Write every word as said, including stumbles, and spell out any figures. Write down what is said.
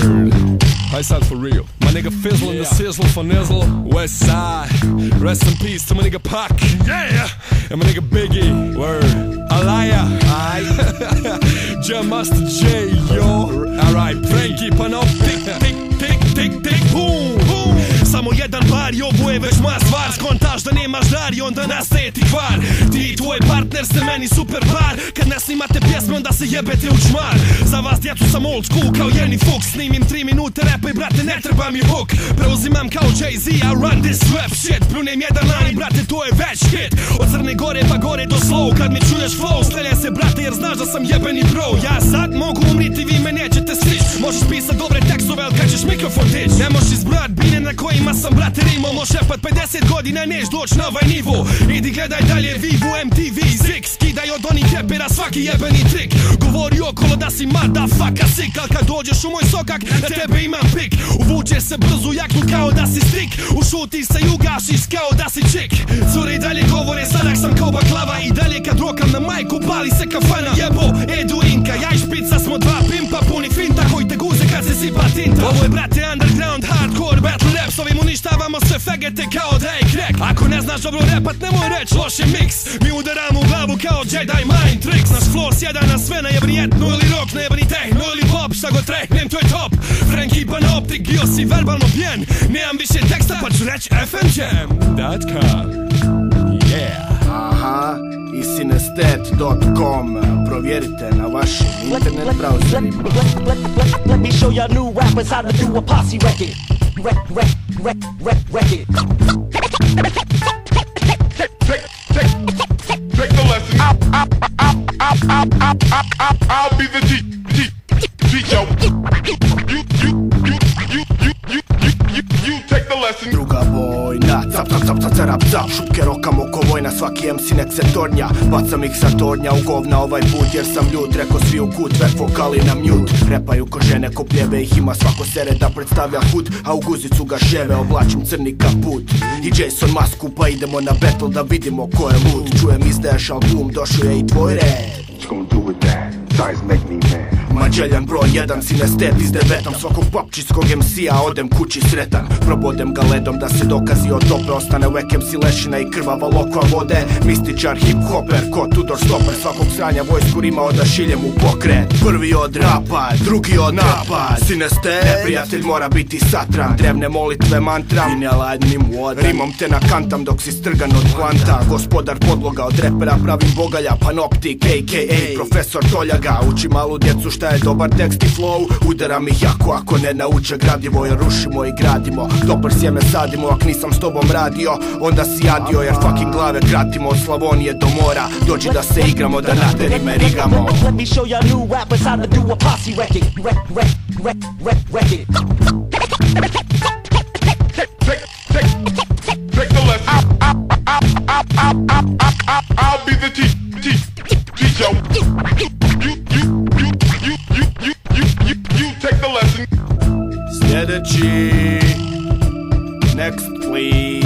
Word. Haj sad for real. My nigga Fizzle and the Sizzle for Nizzle. West Side. Rest in peace to my nigga Pac. Yeah. And my nigga Biggie. Word. Alaya. Aight. Jam Master J, yo. Alright. Frenkie, Panoptik. Tik, tik, tik, tik. Boom, boom. Samo jedan bar i ovo je već moja stvar. Skontaš da nemaš dar i onda nastaje ti kvar. Ti i tvoj partner ste meni super par. Kad ne snimate pjesme onda se jebete u čmar. Za vas djecu sam old school kao Jenny Fox. Snimim tri minute repa i brate ne treba mi hook. Preuzimam kao Jay-Z, I run this rap shit. Plunem jedan line i brate to je već hit. Od Crne Gore pa gore do slow. Kad mi čuješ flow strelja se brate jer znaš da sam jebeni bro. Ja sad mogu umriti, vi me nećete stić. Možeš pisat dobre tekstove al kad ćeš mikrofon dić. Ne možeš izbrojat bine na kojima sam brate rimo. Možeš repat pedeset godina neš doć na ovaj nivo. Idi gledaj dalje Vivu, M T V, Zix. Skidaj od onih repera svaki jebeni trik. Govori okolo da si motherfucker sick. Al kad dođeš u moj sokak na tebe imam pik. Uvučeš se brzo jaknu kao da si strik. Ušutiš se i ugasiš kao da si čik. Cure i dalje govore sadak sam kao baklava. I dalje kad rokam na majku pali se kafana. Jebo, Edu Inka, ja i špica smo dva pimpa. Puni finta koji te guze kad se sipa tinta. Ovo je brate underground hardcore battle rap. S ovim uništavamo sve fegete kao da je crack. Ako ne znaš dobro repat nemoj reć loš je mix. Mi udaramo u glavu kao Jedi mind tricks. Naš flow sjeda na sve na jebni etno ili rock. Na jebni techno ili pop, šta god treknem to je top. Frenkie, Panoptik, bio si verbalno pjen. Nemam više teksta pa ću reć F M jam dot com. Yeah. Aha, i sinestet dot com. Provjerite na vašim internet browserima. Let me show ya new rappers how to do a posse record. Rec, rec, rec, rec, record. Take the lesson. I'll, I'll, I'll, I'll, I'll, I'll, I'll, I'll be the G, G, G-Joe. You, you, you, you, you, you, you, you, you take the lesson. Druga Bojna, cap, cap, cap, cap, cap, cap. Šupke rokam oko vojna, svaki M C nek se tornja. Bacam ih sa tornja u govna ovaj put jer sam ljud. Reko svi u kut, rap vokali na mute. Repaju ko žene, ko pljeve ih ima svako sere da predstavlja hud. A u guzicu ga ševe, oblačim crni kaput. I Jason masku pa idemo na battle da vidimo ko je lud. Čujem izdaješ album, došao je i tvoj red. What's gonna do with that? Size make me mad. Mađeljan broj jedan, sinestet izdevetam. Svakog papčijskog M C-a odem kući sretan. Probodem ga ledom da se dokazi od tope. Ostane uvek M C lešina i krvava lokva vode. Mističar, hip-hoper, ko Tudor Stopper. Svakog sranja vojsku rima odašiljem u pokret. Prvi od rapa, drugi od napad. Sinestet, neprijatelj mora biti satran. Drevne molitve mantram i neladnim vodan. Rimom te nakantam dok si strgan od planta. Gospodar podloga od repera pravim bogalja. Panoptik, a k a. profesor Toljaga. Uči malu djecu šta je dobar tekst i flow. Udaram ih jako ako ne nauče gradivo. Jer rušimo i gradimo. Dobar sjeme sadimo, ak nisam s tobom radio onda si jadio jer fucking glave kratimo. Od Slavonije do mora dođi da se igramo, da na terime rigamo. Let me show ya new rappers how to do a posse record. Rec, rec, rec, rec, record. Take, take, take the lesson. I'll, I'll, I'll, I'll, I'll, I'll, I'll be the T, T, T-Joe. You, you, you, you, you, you, you, you, you take the lesson. Sljedeći. Next please.